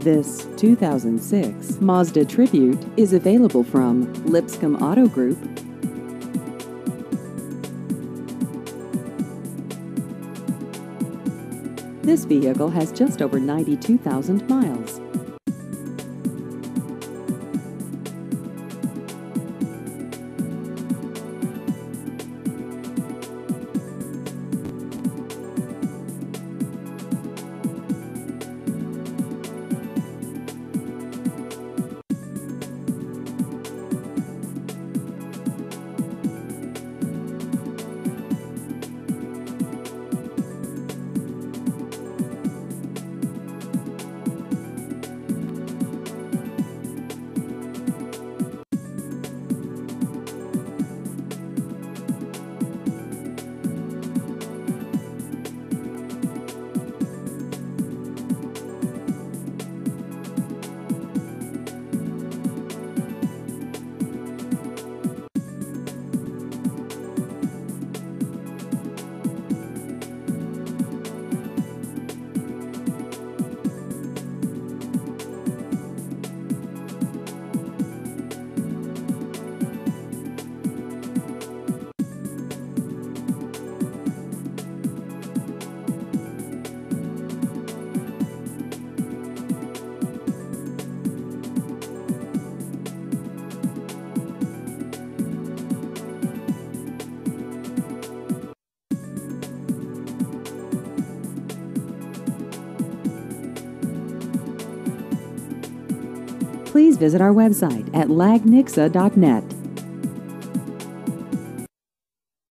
This 2006 Mazda Tribute is available from Lipscomb Auto Group. This vehicle has just over 92,000 miles. Please visit our website at lagnixa.net.